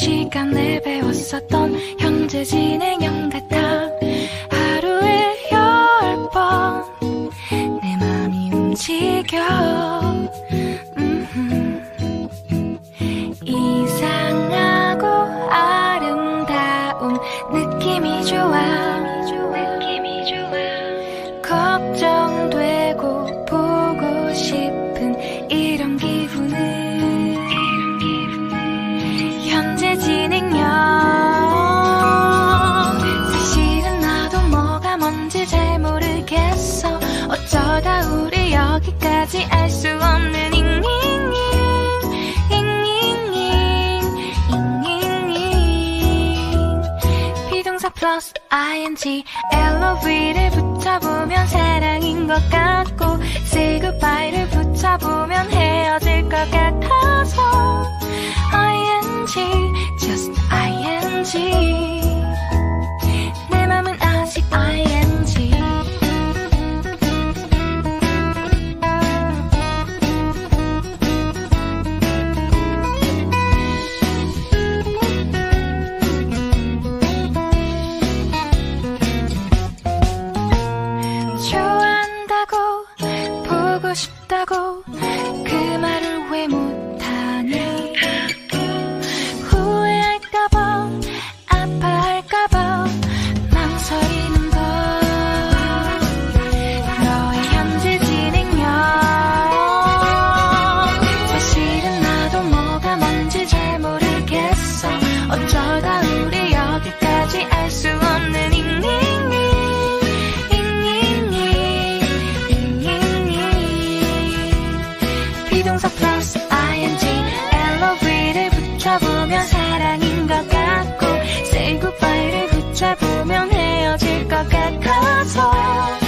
시간에 배웠었던 현재 진행형 같아. 하루에 10번 내 맘이 움직여. 이상하고 아름다운 느낌이 좋아. 걱정되고 보고 싶은 이런 기분은 현재 진행형. 사실은 나도 뭐가 뭔지 잘 모르겠어. 어쩌다 우리 여기까지 알 수 없는 잉잉잉 비동사 플러스 ing LOV를 붙여보면 사랑인 것 같고 say goodbye를 붙여보면 헤어질 것 같아서 ing just ing 내 맘은 아직 ing. 좋아한다고 보고 싶다고 그 말을 왜 못하니. 후회할까봐 아파할까봐 망설이는 걸. 너의 현재 진행형. 사실은 나도 뭐가 뭔지 잘 모르겠어. 어쩌다 우리 여기까지 알 수 없는 비동사 플러스 ing LOV를 붙여보면 사랑인 것 같고 say goodbye를 붙여보면 헤어질 것 같아서